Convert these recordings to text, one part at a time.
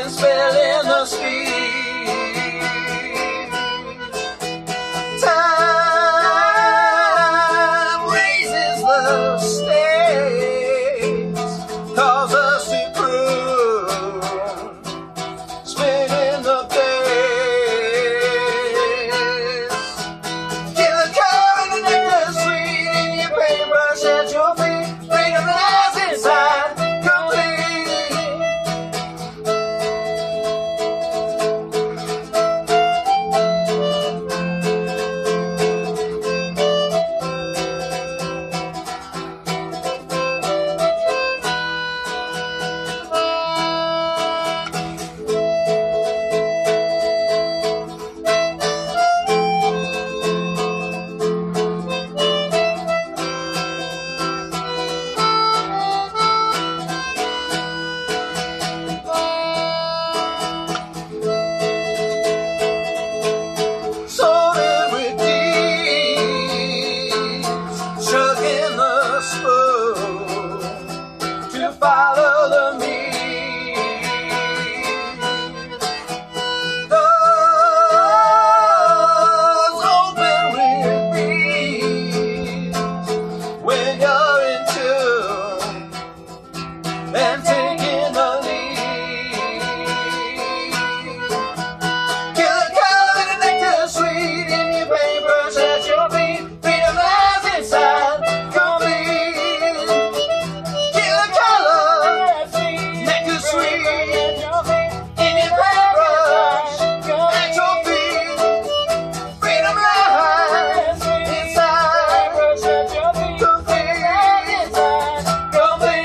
spilling the street. Time raises the stakes, calls us to prove, spinning the pace. Kill the color and the nectar sweet in your paintbrush at your feet. Freedom lies inside, complete. Follow the means. Doors open with ease when you're in tune and taking the lead. Kill the color and the nectar sweet in your paintbrush at your feet. Freedom lies inside.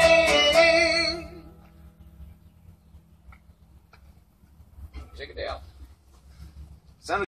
Check it out.